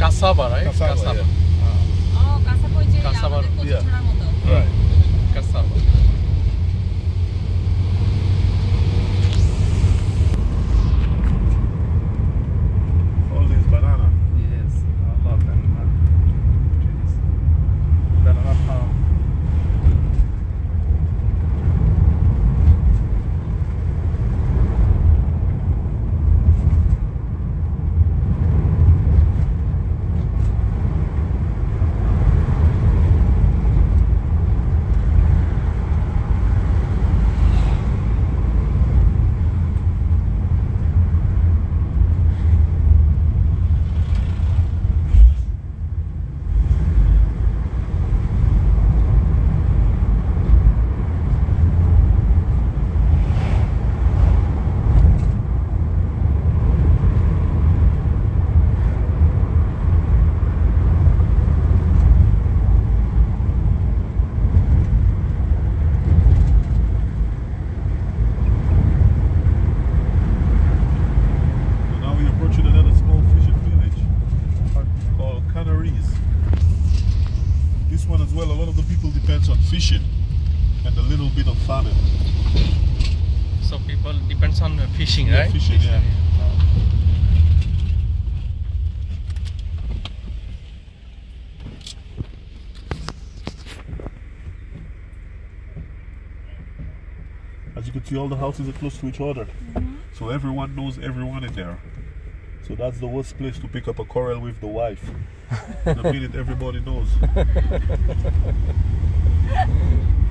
cassava, right? Cassava, yeah. Cassava ওই যে Cassava, আমাদের কচু yeah. ছাড়ার মতো। Right. Cassava. All these banana. Yes, I love banana trees. Banana palm. So now we're approaching another small fishing village called Canaries. This one as well, a lot of the people depends on fishing and a little bit of farming. So people depends on fishing, Yeah, right? fishing, yeah. As you can see, all the houses are close to each other. So everyone knows everyone in there. So that's the worst place to pick up a quarrel with the wife. The minute everybody knows.